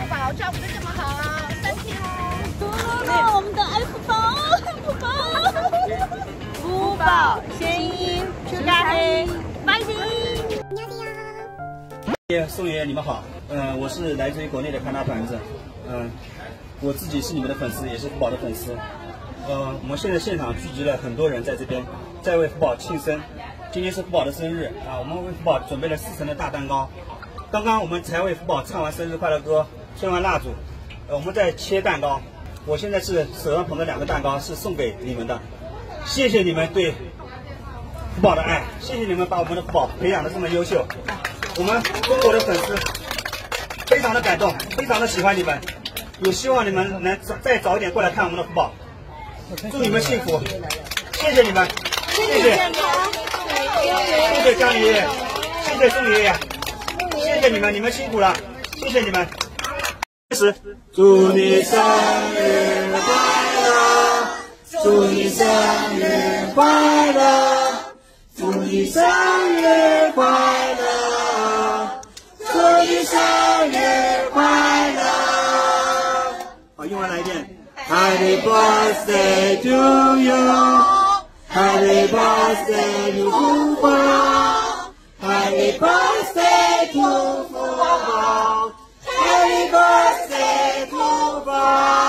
宝照顾的这么好，3天哦。我们的爱福宝，福宝，福宝声音出来，拜拜。 宋爷爷，你们好，我是来自于国内的看大团子，我自己是你们的粉丝，也是福宝的粉丝，我们现在现场聚集了很多人在这边，在为福宝庆生。今天是福宝的生日啊，我们为福宝准备了4层的大蛋糕。刚刚我们才为福宝唱完生日快乐歌，吹完蜡烛，我们在切蛋糕。我现在是手上捧着2个蛋糕，是送给你们的。谢谢你们对福宝的爱，谢谢你们把我们的福宝培养的这么优秀。我们中国的粉丝非常的感动，非常的喜欢你们，也希望你们能再早一点过来看我们的福宝。祝你们幸福，谢谢你们，谢谢，谢谢江爷爷，谢谢宋爷爷，谢谢你们，你们辛苦了，谢谢你们。祝你生日快乐，祝你生日快乐，祝你生日快乐，祝你生日快乐。好，用完来一遍。Happy birthday to you, Happy birthday to 福宝 ，Happy birthday to 福宝 ，Happy birthday to 福宝。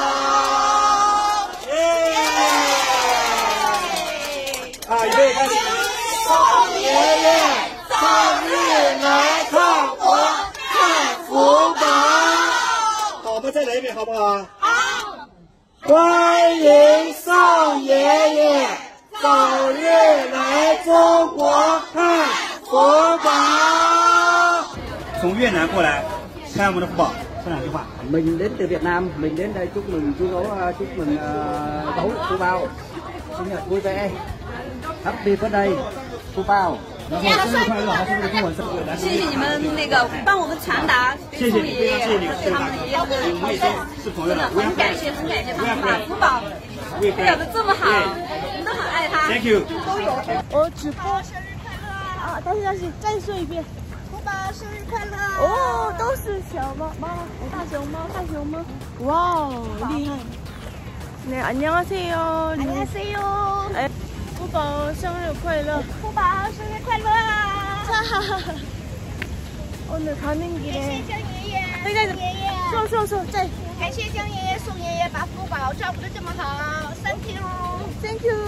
预备开始。宋爷爷生日来看我，看福宝。好，我们再来一遍，好不好？好。欢迎宋爷爷早日来中国看福宝。从越南过来看我们的福宝，说2句话。 Mình đến từ Việt Nam, mình đến đây chúc mừng chú Gấu, chúc mừng Gấu Phú Bao sinh nhật vui vẻ. Happy birthday, Phú Bao. 然后生日快乐，还是那个中文是不是？ 谢谢你们那个帮我们传达， 谢谢你，非常谢谢你， 谢谢他们爷爷的我们也是朋友了， 很感谢，很感谢他们把福宝培养的这么好，我们都很爱他。 Thank you。 直播生日快乐啊！但是再说一遍， 福宝生日快乐！ 哦，都是小猫猫，大熊猫，大熊猫，哇，厉害！네 안녕하세요. 안녕하세요. 福宝生日快乐！ 福宝生日快乐！ 오늘 가는 길에 感谢江爷爷，宋爷爷， 说，在感谢江爷爷、宋爷爷把福宝照顾的这么好，3天哦。 Thank you。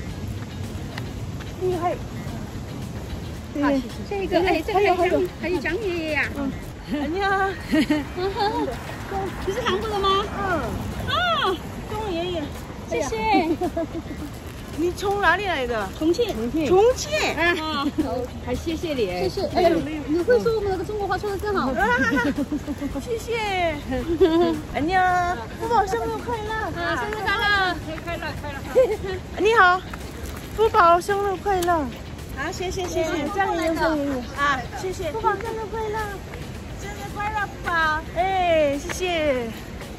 厉害。对， 这个哎，这个还有江爷爷呀。 안녕。 你是韩国的吗？ 啊，钟爷爷， 谢谢。 你从哪里来的？ 重庆。 重庆。 啊，还谢谢你。谢谢。哎，你会说我们那个中国话说的真好。 谢谢。안녕。福宝生日快乐！ 啊，生日快乐！快乐。 你好，福宝生日快乐！ 好，谢谢。 江爷爷，宋爷爷啊， 谢谢。 福宝生日快乐！生日快乐，福宝！ 哎，谢谢。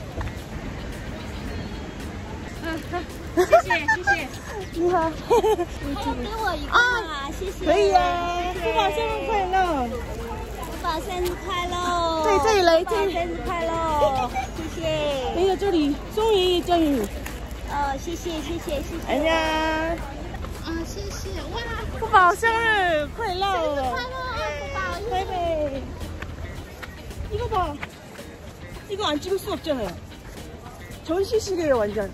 谢谢。 你好。 给我一个啊，谢谢。 可以啊，福宝生日快乐！ 福宝生日快乐！ 对，这里来， 福宝生日快乐！谢谢。 没有这里，钟爷爷、江爷爷。 谢谢。 哎呀， 啊，谢谢。哇， 福宝生日快乐！ 生日快乐，福宝！ 贝贝，이거 봐. 이거 안 찍을 수 없잖아요. 전시시계예요, 완전.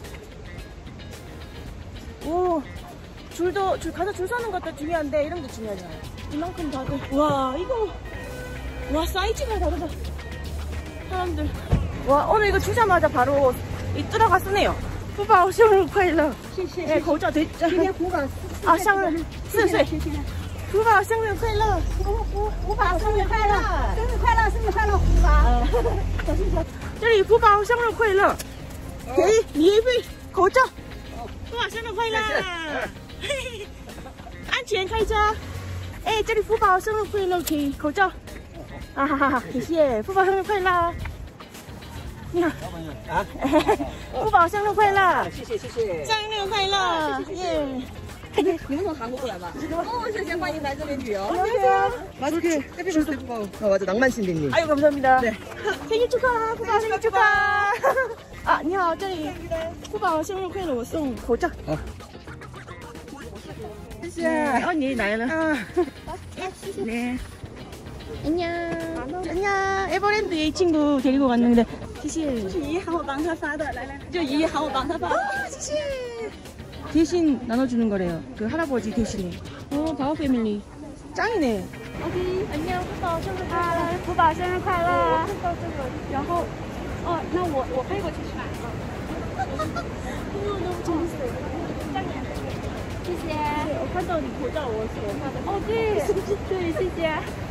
오, 가서 줄 서는 것도 중요한데 이런 게 중요하잖아요. 이만큼 다들. 와, 이거. 와, 사이즈가 다르다. 사람들. 와, 오늘 이거 주자마자 바로 들어가 쓰네요. 福宝生日快乐！ 谢谢。 哎，口罩得。 今天福宝啊，生日4岁。福宝生日快乐！ 福宝生日快乐！生日快乐，福宝！ 这里福宝生日快乐！给你一份口罩。福宝生日快乐！安全开车。哎，这里福宝生日快乐，给口罩。啊哈哈，谢谢，福宝生日快乐！你好，福宝生日快乐！ 谢谢， 生日快乐！耶！ 你们从韩国过来吧？哦，首先欢迎来这里旅游。 안녕하세요. 맛있게 해피버스데이 푸바오. 맞아 낭만 신디님. 아유 감사합니다. 네. 생일 축하, 푸바 생일 축하. 아, 你好，这里푸바生日快乐，我送口罩。 好， 谢谢。哦，你来了。谢谢。 네. 안녕. 안녕. 에버랜드에 이 친구 데리고 갔는데. 谢谢。这是姨喊我帮他发的，来，就姨喊我帮他发。谢谢。 대신 나눠주는 거래요. 그 할아버지 대신에. 바오 패밀리. 짱이네. OK， 안녕，福宝生日快乐！福宝生日快乐！然后，哦，那我飞过去是吧？谢谢。 我看到你口罩，我发的。 哦，对，对，谢谢。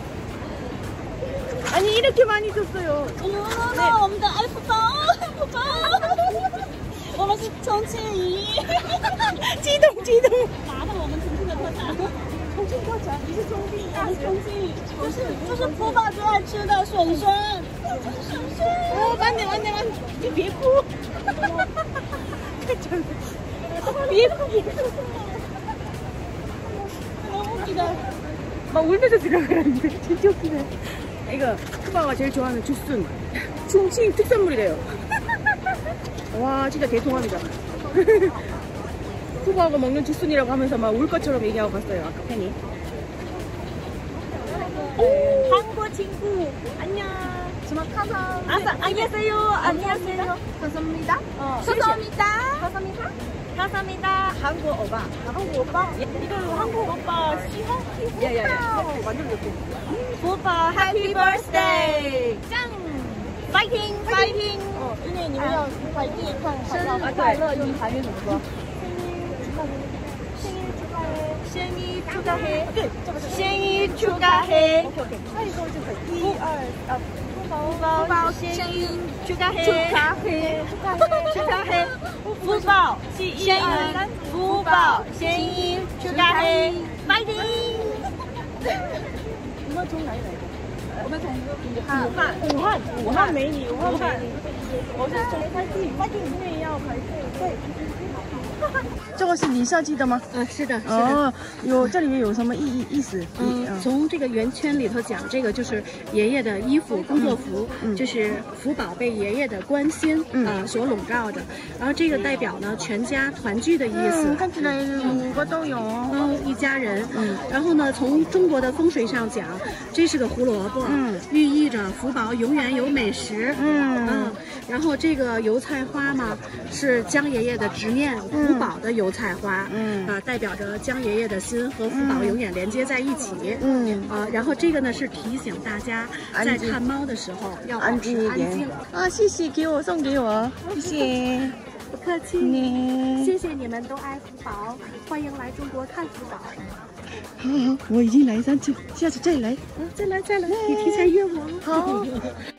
아니 이렇게 많이 줬어요. 네, 我们的爱福宝，福宝，我们是重庆姨， 激动。 拿的我们重庆的特产。 重庆特产，你是重庆， 我是重庆，就是福宝最爱吃的笋生，笋生。 哦，慢点，你别哭。别哭。 너무 웃기다. 막 울면서 들어가는데 진짜 웃기네. 이거 푸바가 제일 좋아하는 주순. 충칭 특산물이래요. 와 진짜 대통합이다. 푸바가 먹는 주순이라고 하면서 막 울 것처럼 얘기하고 갔어요. 아까 팬이. 한국 친구 안녕. 안녕하세요. 안녕하세요. 감사합니다. 감사합니다. 한국 오빠. 한국 오빠? 이거 한국 오빠 시험? 야야야. 완전 좋게. 오빠 해피 버스데이. 짱. 파이팅. 파이팅. 因为你们要快递看生日快乐用韩语怎么说？ 생일 축하해. 네, 생일 축하해. 오케이. 이거 좀 1, 2, 福宝生日축하해. 축하해. 福宝是1、2、3。福宝生日축하해. 파이팅. 你们从哪里来的？ 我们从武汉美女，武汉美女。我是从快递里面要排队。对。这个是你设计的吗？ 是的，是的。 哦，这里面有什么意思？ 从这个圆圈里头讲，这个就是爷爷的衣服、工作服，就是福宝被爷爷的关心所笼罩着。然后这个代表呢全家团聚的意思。 看起来5个都有。 一家人。然后呢，从中国的风水上讲，这是个胡萝卜，寓意着福宝永远有美食。然后这个油菜花嘛，是江爷爷的执念，福宝的油菜花，代表着江爷爷的心和福宝永远连接在一起。然后这个呢是提醒大家在看猫的时候要保持安静。 谢谢，送给我，谢谢。 不客气，谢谢你们都爱福宝，欢迎来中国看福宝。 好，我已经来3次，下次再来。 再来，你提前约我。 好。